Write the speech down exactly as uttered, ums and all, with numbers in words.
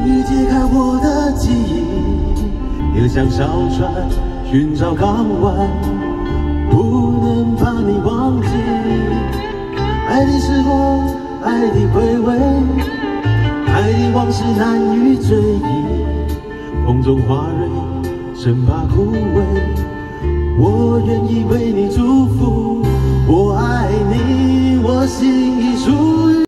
于解开我的记忆，也像小船寻找港湾，不能把你忘记。爱的时光，爱的回味，爱的往事难以追忆。风中花蕊生怕枯萎，我愿意为你祝福。我爱你，我心已